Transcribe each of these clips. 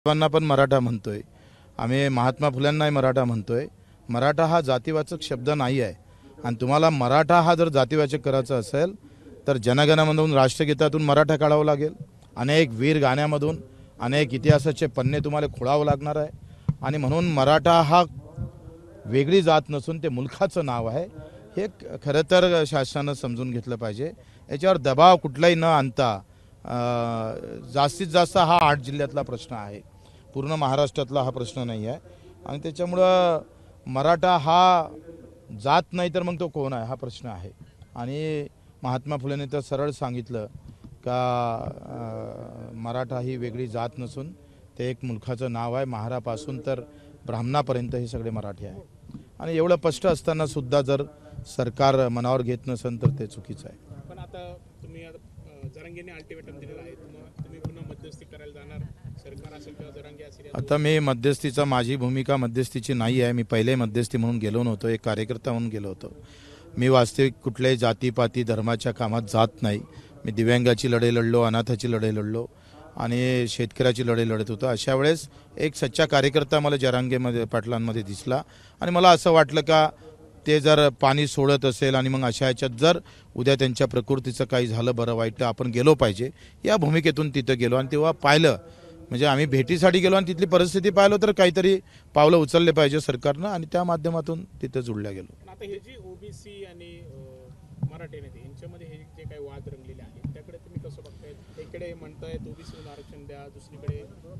सर्वांना पण मराठा म्हणतोय, आम्ही महात्मा फुल्यांनाही मराठा म्हणतोय। मराठा हा जातीवाचक शब्द नाही आहे आणि तुम्हाला मराठा हा जर जातीवाचक करायचा असेल तर जनगणमनमधून राष्ट्रगीतातून मराठा काढावं लागेल, अनेक वीर गाण्यामधून अनेक इतिहासाचे पन्ने तुम्हाला खोडावं लागणार आहे। आणि म्हणून मराठा हा वेगळी जात नसून ते मुलखाचं नाव आहे, हे खरं तर शासनानं समजून घेतलं पाहिजे। याच्यावर दबाव कुठलाही न आणता जास्तीत जास्त हा 8 जिल्ह्यातला प्रश्न आहे, पूर्ण महाराष्ट्रातला हा प्रश्न नाही आहे। आणि त्याच्यामुळं मराठा हा जात नाही तर मग तो कोण आहे हा प्रश्न आहे। आणि महात्मा फुलेंनी तर सरळ सांगितलं का मराठा ही वेगळी जात नसून ते एक मुलखाचं नाव आहे। महारापासून तर ब्राह्मणापर्यंत हे सगळे मराठी आहे। आणि एवढं स्पष्ट असताना सुद्धा जर सरकार मनावर घेत नसेल तर ते चुकीचं आहे। पण आता तुम्ही जरांगेने अल्टिमेटम दिलेला आहे, तुम्ही पुन्हा मध्यस्थी करायला जाणार, सरकार असेल किंवा जरांगे असेल? आता मी मध्यस्थीचा, माझी भूमिका मध्यस्थीची नाही आहे। मी पहिले मध्यस्थी म्हणून गेलो नव्हतो, एक कार्यकर्ता म्हणून गेलो होतो। मी वास्तविक कुठल्याही जातीपाती धर्माच्या कामात जात नाही। मी दिव्यांगाची लढाई लढलो, अनाथाची लढाई लढलो आणि शेतकऱ्याची लढाई लढत होतो। अशा वेळेस एक सच्चा कार्यकर्ता मला जरांगेमध्ये पाटलांमध्ये दिसला आणि मला असं वाटलं का ते जर पाणी सोडत असेल आणि मग अशा ह्याच्यात जर उद्या त्यांच्या प्रकृतीचं काही झालं बरं वाईट तर आपण गेलो पाहिजे, या भूमिकेतून तिथं गेलो। आणि तेव्हा पाहिलं, म्हणजे आम्ही भेटीसाठी गेलो आणि तिथली परिस्थिती पाहिलो तर काहीतरी पावलं उचलले पाहिजे सरकारनं, आणि त्या माध्यमातून तिथं जुळल्या गेलो। आता हे जी ओबीसी आणि मराठी नेते यांच्यामध्ये हे जे काही वाद रंगलेले आहेत त्याकडे तुम्ही कसं बघताय? एकडे म्हणतायत ओबीसी आरक्षण द्या, दुसरीकडे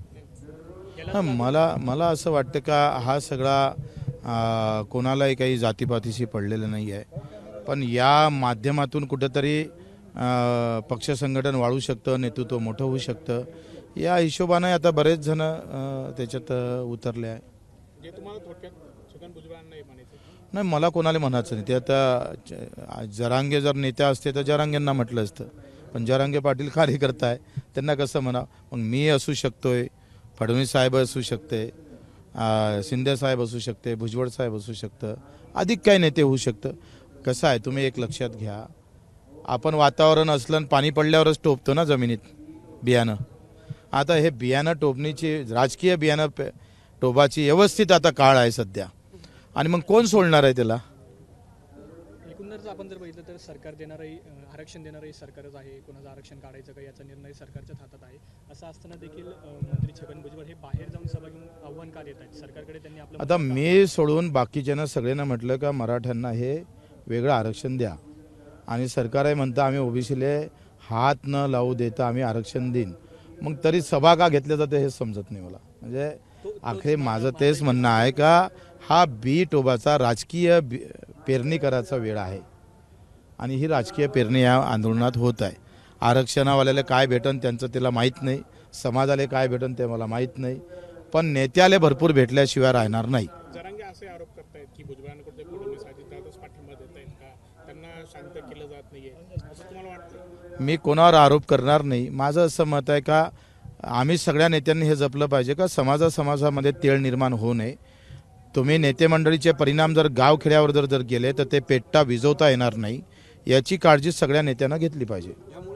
मला असं वाटतं का हा सगळा कोणालाही काही जातीपातीशी पडलेलं नाही आहे, पण या माध्यमातून कुठेतरी पक्ष संघटन वाढू शकतं, नेतृत्व मोठं होऊ शकतं, या हिशोबाने आता बरेच जण त्याच्यात उतरले आहे। जे तुम्हाला थोडक्यात छगन भुजबळांना नाही म्हणायचं? नाही, मला कोणाला म्हणायचं नाही। ते आता जरांगे जर नेत्या असते तर जरांगेंना म्हटलं असतं, पण जरांगे पाटील कार्यकर्ता आहे, त्यांना कसं म्हणा? मग मी असू शकतोय, फडणवीस साहेब असू शकते, शिंदे साहेब असू शकते, भुजबळ साहेब असू शकतं, अधिक काही नेते होऊ शकतं। कसं आहे तुम्ही एक लक्षात घ्या, आपण वातावरण असलं आणि पाणी पडल्यावरच टोपतो ना जमिनीत बियाणं। आता हे बियाणं टोपणीची, राजकीय बियाणं टोपाची व्यवस्थित आता काळ आहे सध्या, आणि मग कोण सोडणार आहे त्याला? एकूणच आपण जर बघितलं तर सरकार देणारही, आरक्षण देणारही सरकारच आहे, कोणाचं आरक्षण काढायचं का याचा निर्णय सरकारच्याच हातात आहे। असं असताना देखील मंत्री छगन भुजबळ हे बाहेर जाऊन सभा घेऊन आव्हान का देत आहेत सरकारकडे? त्यांनी आपलं आता मी सोडून बाकीच्यांना सगळ्यांना म्हटलं का मराठ्यांना हे वेगळं आरक्षण द्या, आणि सरकारही म्हणतं आम्ही ओबीसीले हात न लावू देता आम्ही आरक्षण देईन, मग तरी सभा का घेतल्या जाते हे समजत नाही मला। म्हणजे आखरी माझं तेच म्हणणं आहे का हा बी टोबाचा राजकीय पेरणी करायचा वेळ आहे, आणि ही राजकीय पेरणी या आंदोलनात होत आहे। आरक्षणावाल्याला काय भेटन त्यांचं त्याला माहीत नाही, समाजाला काय भेटन ते मला माहीत नाही, पण नेत्याला भरपूर भेटल्याशिवाय राहणार नाही। जरांगे असे आरोप करतायत की भुजबळांकडे फडणवीस अजितदादाच पाठिंबा देत आहेत का, त्यांना शांत केलं जात नाहीये, असं तुम्हाला वाटतं? मी कोणावर आरोप करणार नाही। माझं असं मत आहे का आम्ही सगळ्या नेत्यांनी हे जपलं पाहिजे का समाजामध्ये तेळ निर्माण होऊ नये। तुम्ही नेते मंडळीचे परिणाम जर गावखेड्यावर जर गेले तर ते पेटता विजवता येणार नाही, याची काळजी सगळ्या नेत्यांना घेतली पाहिजे।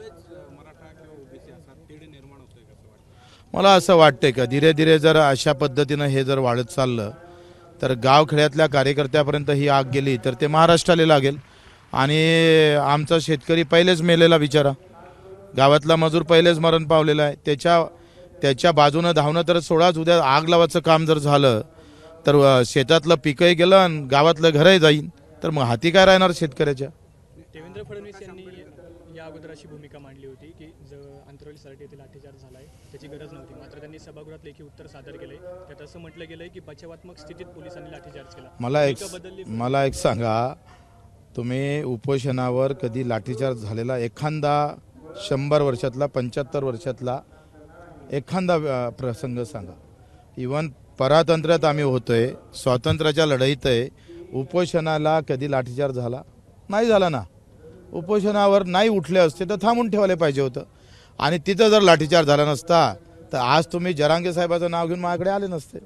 मला असं वाटतंय का धीरे धीरे जर अशा पद्धतीनं हे जर वाढत चाललं तर गावखेड्यातल्या कार्यकर्त्यापर्यंत ही आग गेली तर ते महाराष्ट्राला लागेल। आणि आमचा शेतकरी पहिलेच मेलेला विचारा, गावातला मजूर पहिलेच मरण पावलेला आहे, त्याच्या बाजूनं धावणं तर सोडाच, उद्या आग लावायचं काम जर झालं तर शेतातलं पिकही गेलं आणि गावातलं घरही जाईन, तर मग हाती काय राहणार शेतकऱ्याच्या? देवेंद्र फडणवीस यांनी या अगोदर अशी भूमिका मांडली होती की अंतरवली सराटी येथे लाठीचार्ज झालाय त्याची गरज नव्हती, मात्र त्यांनी सभागृहात लेखी उत्तर सादर केलंय, त्यात असं म्हटलं गेलंय की बचावात्मक स्थितीत पोलिसांनी लाठीचार्ज केला। मला एक सांगा, तुम्ही उपोषणावर कधी लाठीचार्ज झालेला एखादा 100 वर्षातला 75 वर्षातला एखादा प्रसंग सांगा? इव्हन परातंत्र्यात आम्ही होतोय, स्वातंत्र्याच्या लढाईत आहे, उपोषणाला कधी लाठीचार्ज झाला नाही? झाला ना। उपोषणावर नाही उठले असते तर थांबून ठेवायला पाहिजे होतं, आणि तिथं जर लाठीचार्ज झाला नसता तर आज तुम्ही जरांगे साहेबाचं नाव घेऊन माझ्याकडे आले नसते।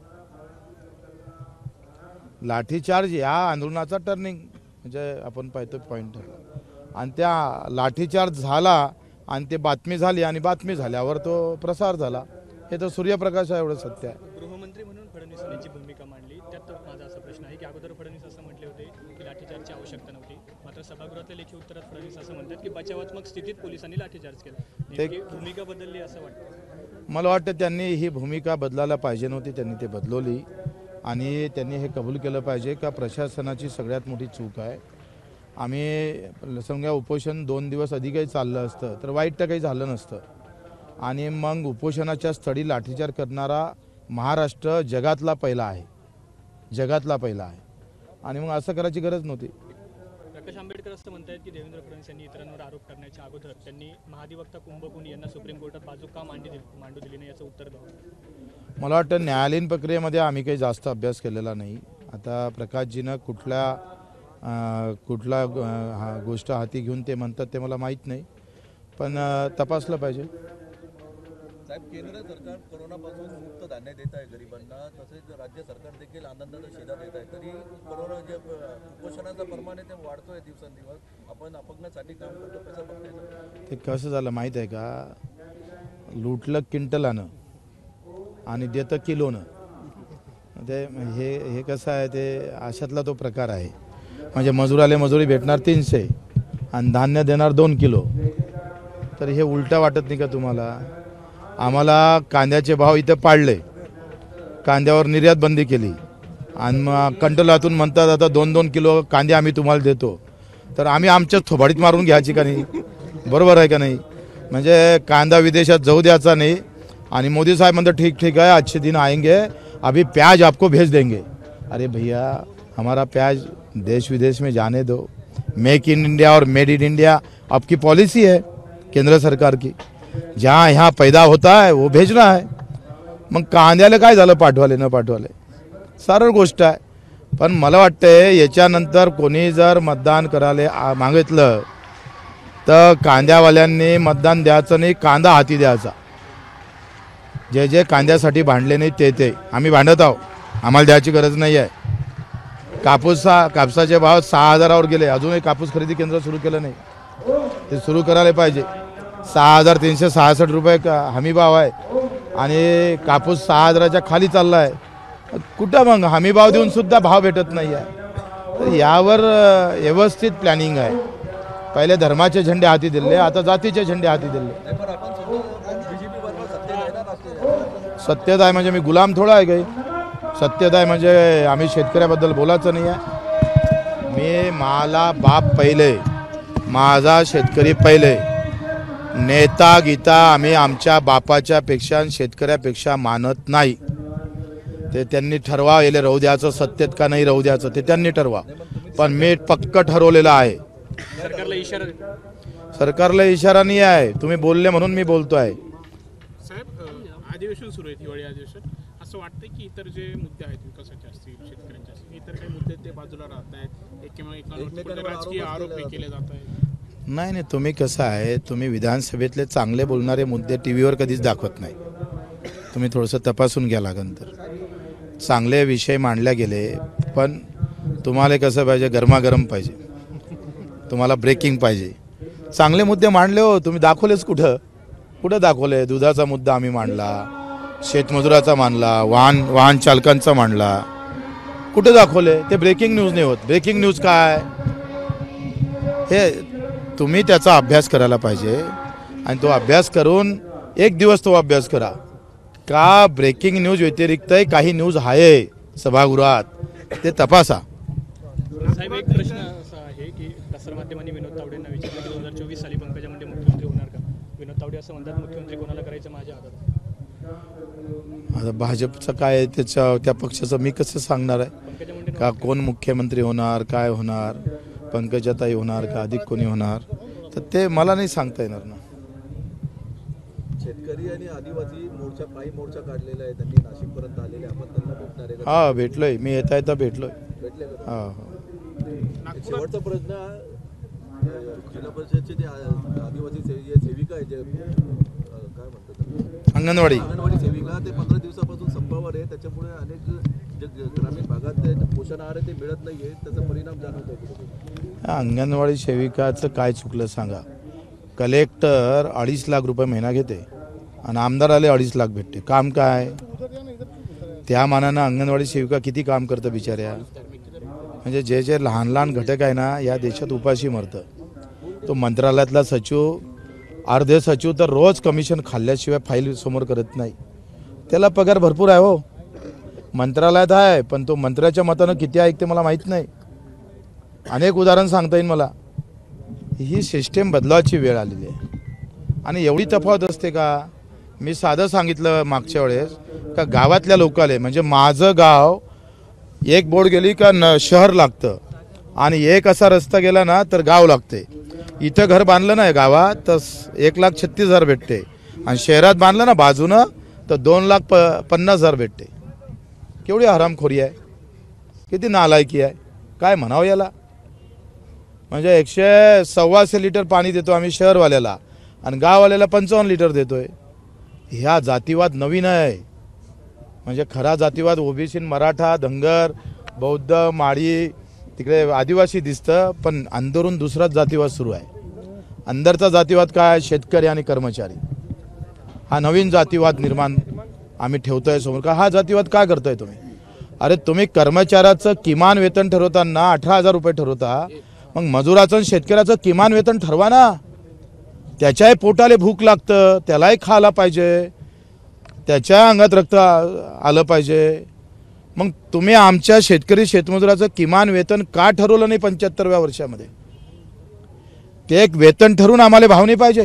लाठीचार्ज या आंदोलनाचा टर्निंग म्हणजे आपण पाहतो पॉईंट ठरला, आणि त्या लाठीचार्ज झाला आणि ते बातमी झाली, आणि बातमी झाल्यावर तो प्रसार झाला। हे तर सूर्यप्रकाश आहे, एवढं सत्य आहे. गृहमंत्री म्हणून फडणवीस यांची भूमिका मांडली. त्यात माझा असा प्रश्न आहे की अगोदर फडणवीस असं म्हटले होते की लाठीचार्जची आवश्यकता नव्हती, मात्र सभागृहातल्या लेखी उत्तरात फडणवीस असं म्हणतात की बचावात्मक स्थितीत पोलिसांनी लाठीचार्ज केला. नेमकी भूमिका बदलली असं वाटतं? मला वाटतं त्यांनी ही भूमिका बदलायला पाहिजे नव्हती, त्यांनी ते बदलवली आणि त्यांनी हे कबूल केलं पाहिजे का प्रशासनाची सगळ्यात मोठी चूक आहे. आम्ही समजा उपोषण 2 दिवस अधिकही चाललं असतं तर वाईट तर काही झालं नसतं. आणि मग उपोषणाच्या स्थळी लाठीचार्ज करणारा महाराष्ट्र जगातला पहिला आहे, जगातला पहिला आहे. आणि मग असं करायची गरज नव्हती. प्रकाश आंबेडकर असं म्हणतात की देवेंद्र फडणवीस यांनी इतरांवर आरोप करण्याच्या अगोदर त्यांनी महाधिवक्ता कुंभकोणी यांना सुप्रीम कोर्टात बाजू का मांडू दिली नाही याचं उत्तर द्यावं. मला वाटतं न्यायालयीन प्रक्रियेमध्ये आम्ही काही जास्त अभ्यास केलेला नाही. आता प्रकाशजीनं कुठला गोष्ट हाती घेऊन ते म्हणतात ते मला माहीत नाही, पण तपासलं पाहिजे. साहेब, केंद्र सरकार कोरोनापासून मुक्त धान्य देत आहे गरिबांना, तसेच राज्य सरकार देखील आनंदाचा शिधा देत आहे. तरी कोरोना जे कुपोषणाचा प्रमाण आहे ते वाढतोय दिवसेंदिवस. आपण अपंगांसाठी काम करतो, कसं बघताय? ते कसं झालं माहीत आहे का, लुटलं क्विंटलानं आणि देतं किलोनं. ते हे कसं आहे, ते अशातला तो प्रकार आहे. म्हणजे मजुराले मजुरी भेटणार 300 आणि धान्य देणार 2 किलो. तर हे उलटा वाटत नाही का तुम्हाला? आम्हाला कांद्याचे भाव इथं पाडले, कांद्यावर निर्यात बंदी केली आणि मग कंटलातून म्हणतात आता 2-2 किलो कांदे आम्ही तुम्हाला देतो. तर आम्ही आमच्याच थोबाडीत मारून घ्यायची का नाही? बरोबर आहे का नाही? म्हणजे कांदा विदेशात जाऊ द्यायचा नाही. आणि मोदी साहेब म्हणतात ठीक ठीक है, अच्छे दिन आएंगे, अभी प्याज आपको भेज देंगे. अरे भैया, हमारा प्याज देश विदेश में जाने दो. मेक इन इंडिया और मेड इन इंडिया आपकी पॉलिसी है केंद्र सरकार की. जहाँ यहाँ पैदा होता है वो भेजना है. मग कांद्याला काय झालं पाठवाले न पाठवाले? सरळ गोष्ट आहे. पण मला वाटतंय याच्यानंतर कोणी जर मतदान करायला मागितलं तर कांद्यावाल्यांनी मतदान द्यायचं नाही, कांदा हाती द्यायचा. जे जे कांद्यासाठी भांडले नाही ते आम्ही भांडत आहोत, आम्हाला द्यायची गरज नाही आहे. कापसाचे भाव 6,000वर गेले, अजूनही कापूस खरेदी केंद्र सुरू केलं नाही. ते सुरू करायला पाहिजे. 6,366 रुपये हमी भाव आहे आणि कापूस 6,000च्या खाली चालला आहे. कुठं मग हमी भाव देऊन सुद्धा भाव भेटत नाही आहे. तर यावर व्यवस्थित प्लॅनिंग आहे. पहिले धर्माचे झेंडे हाती दिले, आता जातीचे झेंडे हाती दिले. सत्यता आहे म्हणजे मी गुलाम थोडा आहे काही. सत्यता आहे म्हणजे आम्ही शेतकऱ्याबद्दल बोलायचं नाही आहे. मला बाप पहिले, माझा शेतकरी पहिले. नेता गीता आम्ही आमच्या बापाच्या पेक्षा आणि शेतकऱ्यापेक्षा मानत नाही. ते त्यांनी ठरवा, याला राहू द्यायचं सत्तेत का नाही राहू द्यायचं ते त्यांनी ठरवा. पण मी पक्क ठरवलेलं आहे. सरकारला इशारा नाही आहे. तुम्ही बोलले म्हणून मी बोलतोय. साहेब, अधिवेशन सुरू आहे, हिवाळी अधिवेशन. असं वाटतंय की इतर जे मुद्दे आहेत विकासाचे असतील, शेतकऱ्यांचे असतील, इतर काही मुद्दे ते बाजूला राहत आहेत, एकमेकांवर राजकीय आरोप केले जात आहेत? नाही, तुम्ही कसं आहे, तुम्ही विधानसभेतले चांगले बोलणारे मुद्दे टी व्हीवर कधीच दाखवत नाही. तुम्ही थोडंसं तपासून घ्या लागेल तर. चांगले विषय मांडले गेले, पण तुम्हाला कसं पाहिजे, गरमागरम पाहिजे, तुम्हाला ब्रेकिंग पाहिजे. चांगले मुद्दे मांडले हो, तुम्ही दाखवलेच कुठं दाखवले? दुधाचा मुद्दा आम्ही मांडला, शेतमजुराचा मांडला, वाहन चालकांचा मांडला. कुठे दाखवले? ते ब्रेकिंग न्यूज नाही होत. ब्रेकिंग न्यूज काय हे तुम्ही त्याचा अभ्यास करायला पाहिजे. आणि तो अभ्यास करून एक दिवस तो अभ्यास करा का ब्रेकिंग न्यूज व्यतिरिक्त काही न्यूज आहे सभागृहात, ते तपासा. साहेब, एक प्रश्न असा आहे की प्रसारमाध्यमांनी विनोद तावडेंना विचारलं की 2024 साली पंकजा मुंडे मुख्यमंत्री होणार का? विनोद तावडे असं म्हणतात, मुख्यमंत्री कोणाला करायचं माझ्या हातात. आता भाजपचं काय, त्या पक्षाचं मी कसं सांगणार आहे का कोण मुख्यमंत्री होणार, काय होणार, पंकजाताई होणार का अधिक कोणी होणार, तर ते मला नाही सांगता येणार ना. शेतकरी आणि आदिवासी मोर्चा, पायी मोर्चा काढलेला आहे, त्यांनी नाशिकपर्यंत आलेले, आपण त्यांना भेटणार आहे? हा, भेटलोय मी. येता भेटलोय. भेटले का? हा. शेवटचा प्रश्न, जिल्हा परिषदचे जे आदिवासी सेविका आहे, जे काय म्हणतात अंगणवाडी सेविका, ते 15 दिवसापासून संपावर आहे. त्याच्यामुळे अनेक जे ग्रामीण भागात पोषण आहार आहे ते मिळत नाहीये, त्याचा परिणाम जाणवतो. अंगणवाडी सेविकाचं काय चुकलं सांगा? कलेक्टर 2.5 लाख रुपये महिना घेते आणि आमदाराला 2.5 लाख भेटते. काम काय? त्या मानानं अंगणवाडी सेविका किती काम करतं बिचाऱ्या. म्हणजे जे जे लहान लहान घटक आहे ना या देशात उपाशी मरतं. तो मंत्रालयातला सचिव, अर्धे सचिव तर रोज कमिशन खाल्ल्याशिवाय फाईल समोर करत नाही. त्याला पगार भरपूर आहे हो, मंत्रालयात आहे, पण तो मंत्र्याच्या मतानं किती ऐकते मला माहीत नाही. अनेक उदाहरण सांगता येईल मला. ही सिस्टीम बदलावाची वेळ आलेली आहे. आणि एवढी तफावत असते का? मी साधं सांगितलं मागच्या वेळेस का गावातल्या लोकाले, म्हणजे माझं गाव एक बोर्ड गेली का शहर लागतं आणि एक असा रस्ता गेला ना तर गाव लागते. इथं घर बांधलं ना गावात तर 1,36,000 भेटते आणि शहरात बांधलं ना बाजूनं तर 2,50,000 भेटते. केवढी हरामखोरी आहे, किती नालायकी आहे, काय म्हणावं याला. म्हणजे 126 लिटर पाणी देतो आम्ही शहरवाल्याला आणि गाववाल्याला 55 लिटर देतोय. ह्या जातीवाद नवीन आहे. म्हणजे खरा जातीवाद ओबीसी, मराठा, धनगर, बौद्ध, माळी, तिकडे आदिवासी दिसतं, पण अंदरून दुसराच जातीवाद सुरू आहे. अंदरचा जातीवाद काय? शेतकरी आणि कर्मचारी. हा नवीन जातीवाद निर्माण आम्ही ठेवतोय समोर. का हा जातीवाद काय करताय तुम्ही? अरे तुम्ही कर्मचाऱ्याचं किमान वेतन ठरवताना 18,000 रुपये ठरवता, मग मजुराचं आणि शेतकऱ्याचं किमान वेतन ठरवा ना. त्याच्याही पोटाले भूक लागतं, त्यालाही खायला पाहिजे, त्याच्या अंगात रक्त आलं पाहिजे. मग तुम्ही आमच्या शेतकरी शेतमजुराचं किमान वेतन का ठरवलं नाही 75व्या वर्षामध्ये? ते एक वेतन ठरवून आम्हाला भाव नाही पाहिजे.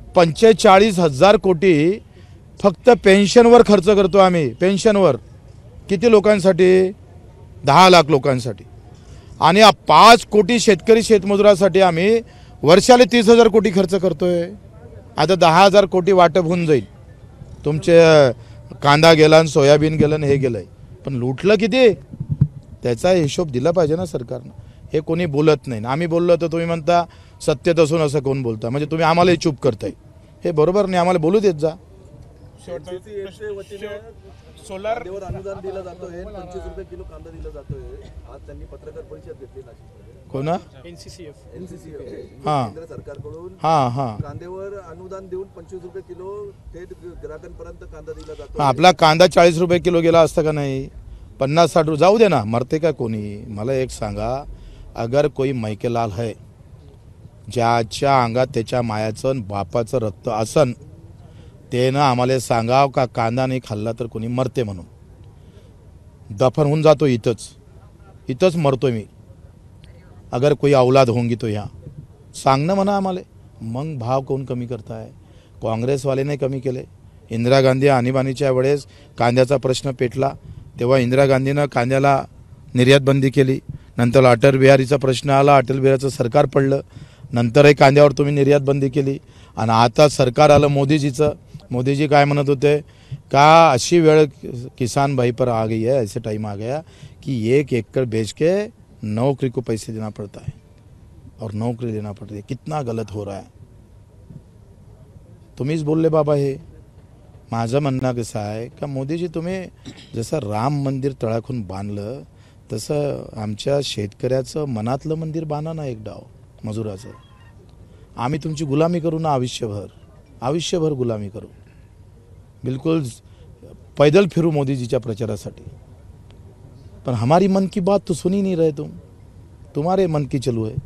45,000 कोटी फक्त पेन्शनवर खर्च करतो आम्ही. पेन्शनवर किती लोकांसाठी? 10 लाख लोकांसाठी. आणि 5 कोटी शेतकरी शेतमजुरासाठी आम्ही वर्षाला 30,000 कोटी खर्च करतोय. आता 10,000 कोटी वाटप होऊन जाईल. तुमचे कांदा गेला आणि सोयाबीन गेलं आणि हे गेलंय, पण लुटलं किती त्याचा हिशोब दिला पाहिजे ना सरकारनं. हे कोणी बोलत नाही. आम्ही बोललो तर तुम्ही म्हणता सत्तेत असून असं कोण बोलता, म्हणजे तुम्ही आम्हालाही चूप करताय. हे बरोबर नाही, आम्हाला बोलू देत जा. सोलार अनुदान दिलं जातोय, 25 रुपये किलो कांदा दिला जातोय. आज त्यांनी पत्रकार परिषद घेतली नाशिकमध्ये. कोणा? NCCF हां केंद्र सरकारकडून हां कांद्यावर अनुदान देऊन 25 रुपये किलो थेट ग्राहकांपर्यंत कांदा दिला जातो. आपला कांदा 40 रुपये किलो गेला असता का नाही? 50-60 रुपये जाऊ दे ना, मरते का कोणी? मला एक सांगा, अगर कोई मैकेलाल है ज्याच्या अंगात त्याच्या मायाचं बापाचं रक्त असन, ते ना आम्हाला सांगाव का कांदा नाही खाल्ला तर कोणी मरते म्हणून. दफन होऊन जातो इथंच मरतोय मी. अगर कोई औलाद होंगी तो यहाँ सांगणं म्हणा आम्हाला. मग भाव कोण कमी करताय? काँग्रेसवाले नाही कमी केले. इंदिरा गांधी आणीबाणीच्या वेळेस कांद्याचा प्रश्न पेटला तेव्हा इंदिरा गांधीनं कांद्याला निर्यात बंदी केली. नंतर अटल बिहारीचा प्रश्न आला, अटल बिहारीचं सरकार पडलं, नंतरही कांद्यावर तुम्ही निर्यात बंदी केली. आणि आता सरकार आलं मोदीजीचं. मोदीजी काय म्हणत होते का अशी वेळ किसान भाई पर आ गई है, ऐसे टाइम आ गया कि 1 एकड़ बेच के नौकरी को पैसे देना पड़ता है और नौकरी देना पड़ती है. कितना गलत हो रहा है. तुम्हीच बोलले बाबा हे. माझं म्हणणं कसं आहे का मोदीजी तुम्ही जसं राम मंदिर तळाखून बांधलं तसं आमच्या शेतकऱ्याचं मनातलं मंदिर बांधा ना एक डाव मजुराचं. आम्ही तुमची गुलामी करू ना आयुष्यभर गुलामी करू. बिल्कुल पैदल फिरू मोदीजीच्या प्रचारासाठी. पण हमारी मन की बात तो सुनी नहीं रहे तुम. तुम्हारे मन की चालू है.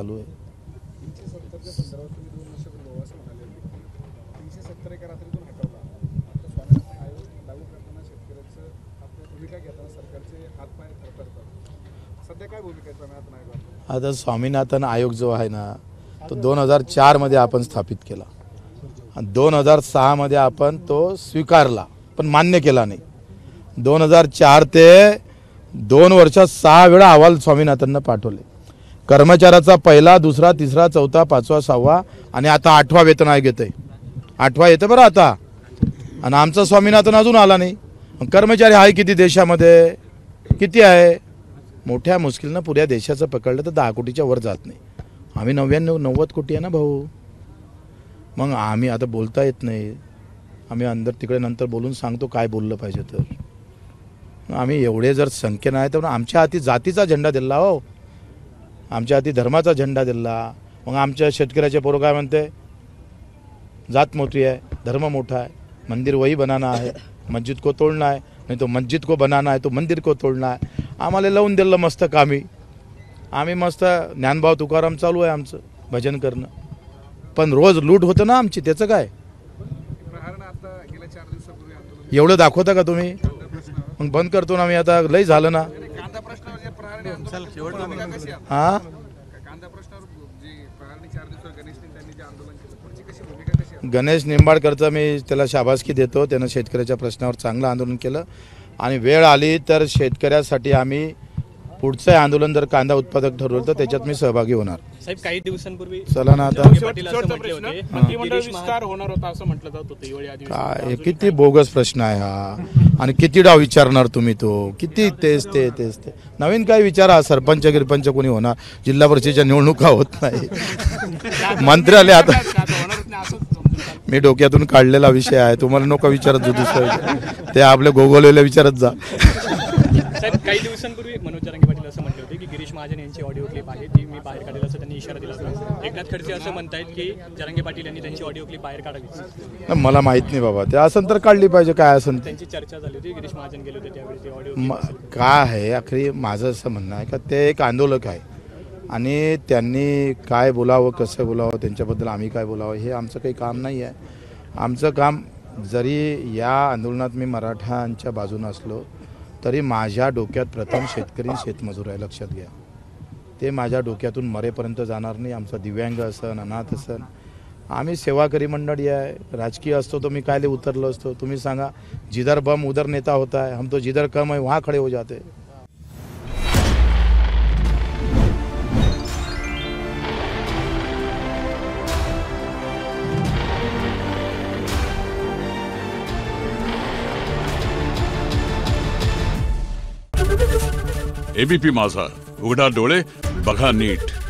370 एका रात्रीतून हटवला. आता स्वामीनाथन आयोग लागू करताना शेतकऱ्याचं आपल्या भूमिका घेताना सरकारचे हातपाय थरथरतात. सध्या काय भूमिका आहे स्वामीनाथन आयोगाची? आता स्वामीनाथन आयोग जो आहे ना तो 2004 मध्ये आपण स्थापित केला. 2006 मध्ये आपण तो स्वीकारला पण मान्य केला नाही. 2004 ते 2 वर्षात 6 वेळा अहवाल स्वामीनाथननं पाठवले. कर्मचाऱ्याचा पहिला, दुसरा, तिसरा, चौथा, 5वा, 6वा आणि आता 8वा वेतन आयोग येतंय. 8वा येतं बरं आता. आणि आमचा स्वामीनाथन अजून आला नाही. कर्मचारी आहे किती देशामध्ये? किती आहे? मोठ्या मुश्किलनं पुऱ्या देशाचं पकडलं तर 10 कोटीच्या वर जात नाही. आम्ही 99-90 कोटी आहे ना भाऊ. मग आम्ही आता बोलता येत नाही. आम्ही अंदर तिकडे नंतर बोलून सांगतो काय बोललं पाहिजे तर. आम्ही एवढे जर संख्येनं आहे तर आमच्या हाती जातीचा झेंडा दिला हो, आमच्या हाती धर्माचा झेंडा दिला. मग आमच्या शेतकऱ्याचे पोरं काय म्हणते? जात मोठी आहे, धर्म मोठा आहे. मंदिर वही बनाना है, मस्जिद को तोड़ना है, नहीं तो मस्जिद को बनाना है तो मंदिर को तोड़ना आहे. आम्हाला लावून दिलं मस्त कामी. आम्ही मस्त ज्ञानभाव तुकाराम चालू आहे आमचं भजन करणं. पण रोज लूट होतं ना आमची, त्याचं काय? प्रहारनं आता गेल्या 4 दिवसापूर्वी आंदोलन एवढं दाखवता का तुम्ही? मग बंद करतो ना मी आता, लई झालं ना. कांदा प्रश्नावर जे प्रहारने आंदोलन भूमिका कशी आहे? हा, कांदा प्रश्नावर जे प्रहारने 4 दिवसावर गणेशने त्यांनी जे आंदोलन केलं पुढची कशी भूमिका कशी आहे? गणेश निंबाळकरचा मी त्याला शाबासकी देतो. त्यानं शेतकऱ्याच्या प्रश्नावर चांगलं आंदोलन केलं आणि वेळ आली तर शेतकऱ्यासाठी आम्ही पुढचं आंदोलन जर कांदा उत्पादक ठरवलं तर त्याच्यात मी सहभागी होणार. साहेब काही दिवसांपूर्वी चला ना आता. पाटील असं शेवटचा म्हटले प्रश्न, होते मंत्रिमंडळ गिरीश विस्तार होणार होता असं म्हटलं जात होतं हिवाळी अधिवेशनात. काय किती बोगस प्रश्न आहे हा, आणि किती डाव विचारणार तुम्ही तो? किती तेच ते नवीन काय विचारा. सरपंच गिरपंच कोणी होणार? जिल्हा परिषदेच्या निवडणुका होत नाही. मंत्री आले आता. होणारच नाही असं समजून चालतं. मी डोक्यातून काढलेला विषय आहे, तुम्हाला नको विचारत जो दुसरं ते आपले गोगोलेले विचारत जा. साहेब काही दिवसांपूर्वी मनोज जरांगे पाटील असं म्हटले होते की गिरीश महाजन यांची ऑडिओ क्लिप आहे ती मी बाहेर काढेल असं त्यांनी इशारा दिला होता. एकनाथ खडसे असं म्हणतायत की जरांगे पाटील यांनी त्यांची ऑडिओ क्लिप बाहेर काढावी. मला माहित नाही बाबा, ते असं तर काढली पाहिजे. काय असं त्यांची चर्चा झाली होती, गिरीश महाजन गेले होते त्यावेळी ते ऑडिओ काय आहे आखरी माझं असं म्हणणं आहे का ते एक आंदोलक आहे आणि त्यांनी काय बोलावं, कसं बोलावं, त्यांच्याबद्दल आम्ही काय बोलावं हे आमचं काही काम नाही आहे. आमचं काम, जरी या आंदोलनात मी मराठांच्या बाजूनं असलो तरी माझ्या डोक्यात प्रथम शेतकरी शेतमजूर आहे, लक्षात घ्या. ते माझ्या डोक्यातून मरेपर्यंत जाणार नाही. आमचा दिव्यांग असन, अनाथ असन, आम्ही सेवाकरी मंडळी आहे. राजकीय असतो तो मी कायले उतरलो असतो? तुम्ही सांगा. जिधर बम उधर नेता होता है, हम तो जिधर कम है वहाँ खड़े हो जाते. एबीपी माझा, उघडा डोळे बघा नीट.